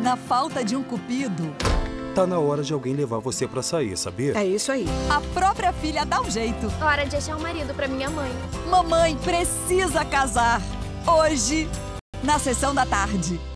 Na falta de um cupido, Tá na hora de alguém levar você pra sair, sabia? É isso aí. a própria filha dá um jeito. Hora de achar um marido pra minha mãe. Mamãe precisa casar. Hoje, na sessão da tarde.